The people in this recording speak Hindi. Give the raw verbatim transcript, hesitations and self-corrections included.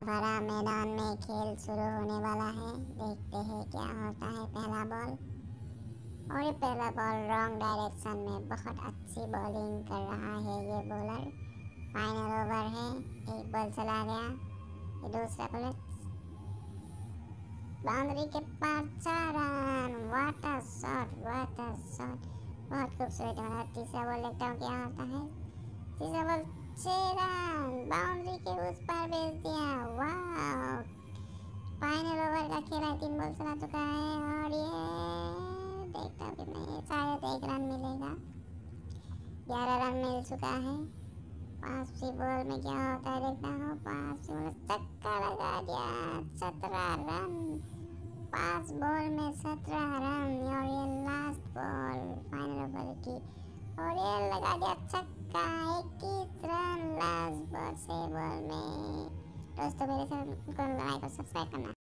भरा मैदान में खेल शुरू होने वाला है। देखते हैं क्या होता है। पहला बॉल और ये पहला बॉल रॉन्ग डायरेक्शन में। बहुत अच्छी बॉलिंग कर रहा है ये बॉलर। फाइनल ओवर है, एक बॉल चला गया। ये दूसरा बॉल बाउंड्री के पार, चार run. What a shot, what a shot, बहुत खूबसूरत बना। तीसरा बॉल देखता हूँ क्या होता है। तीसरा बॉल छह रन, बाउंड्री के उस पार भेज दिया। वाह, फाइनल ओवर का खेल है, तीन बॉल चला चुका है और ये देखता हूँ कि मैं शायद एक रन मिलेगा। ग्यारह रन मिल चुका है। पांचवी बॉल में क्या होता है देखता हूँ। पांचवी बॉल छक्का लगा दिया, सत्रह रन। पांच बॉल में सत्रह रन और ये लास्ट बॉल फाइनल ओवर की और ये लगा दिया छक्का, इक्कीस रन लास्ट बॉल से बॉल में। दोस्तों मेरे चैनल को लाइक और सब्सक्राइब करना।